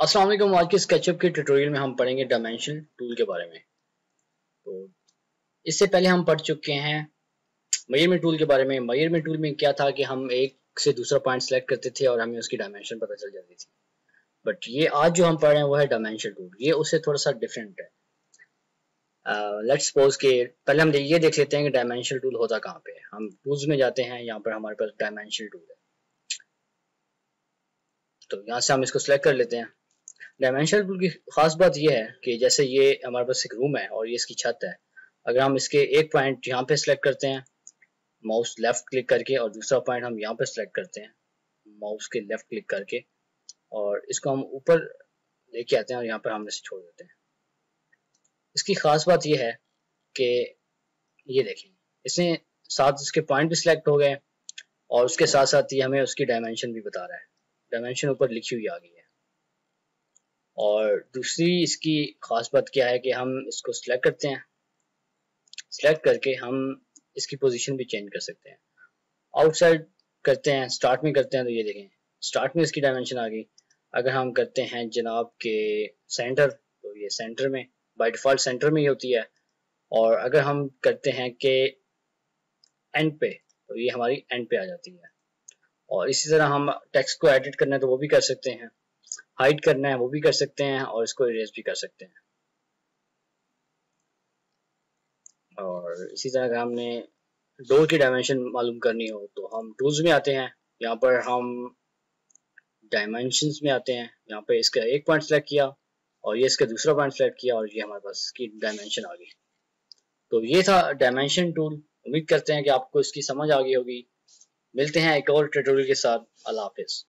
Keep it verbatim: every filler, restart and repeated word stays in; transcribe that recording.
अस्सलाम वालेकुम। आज के स्केचअप के ट्यूटोरियल में हम पढ़ेंगे डायमेंशन टूल के बारे में। तो इससे पहले हम पढ़ चुके हैं मेजरमेंट टूल के बारे में। मेजरमेंट टूल में क्या था कि हम एक से दूसरा पॉइंट सेलेक्ट करते थे और हमें उसकी डायमेंशन पता चल जाती थी। बट ये आज जो हम पढ़ रहे हैं वो है डायमेंशन टूल। ये उससे थोड़ा सा डिफरेंट है। लेट्स सपोज के पहले हम ये देख लेते हैं कि डायमेंशन टूल होता कहाँ पे है। हम टूल्स में जाते हैं, यहाँ पर हमारे पास डायमेंशन टूल है। तो यहाँ से हम इसको सिलेक्ट कर लेते हैं। डायमेंशन टूल की खास बात यह है कि जैसे ये हमारे पास एक रूम है और ये इसकी छत है। अगर हम इसके एक पॉइंट यहाँ पे सिलेक्ट करते हैं माउस लेफ्ट क्लिक करके, और दूसरा पॉइंट हम यहाँ पे सिलेक्ट करते हैं माउस के लेफ्ट क्लिक करके, और इसको हम ऊपर लेके आते हैं और यहाँ पर हम इसे छोड़ देते हैं। इसकी खास बात यह है कि ये देखें, इसने साथ इसके पॉइंट भी सिलेक्ट हो गए और उसके साथ साथ ये हमें उसकी डायमेंशन भी बता रहा है। डायमेंशन ऊपर लिखी हुई आ गई है। और दूसरी इसकी खास बात क्या है कि हम इसको सिलेक्ट करते हैं, सिलेक्ट करके हम इसकी पोजीशन भी चेंज कर सकते हैं। आउटसाइड करते हैं, स्टार्ट में करते हैं, तो ये देखें स्टार्ट में इसकी डायमेंशन आ गई। अगर हम करते हैं जनाब के सेंटर, तो ये सेंटर में बाय डिफॉल्ट सेंटर में ही होती है। और अगर हम करते हैं कि एंड पे, तो ये हमारी एंड पे आ जाती है। और इसी तरह हम टेक्स्ट को एडिट करना है तो वो भी कर सकते हैं, हाइड करना है वो भी कर सकते हैं, और इसको इरेज भी कर सकते हैं। और इसी तरह अगर हमने डोर की डायमेंशन मालूम करनी हो तो हम टूल्स में आते हैं, यहाँ पर हम डायमेंशंस में आते हैं। यहाँ पे इसका एक पॉइंट सेलेक्ट किया और ये इसका दूसरा पॉइंट सेलेक्ट किया और ये हमारे पास इसकी डायमेंशन आ गई। तो ये था डायमेंशन टूल। उम्मीद करते हैं कि आपको इसकी समझ आ गई होगी। मिलते हैं एक और ट्यूटोरियल के साथ। अल्लाह हाफिज।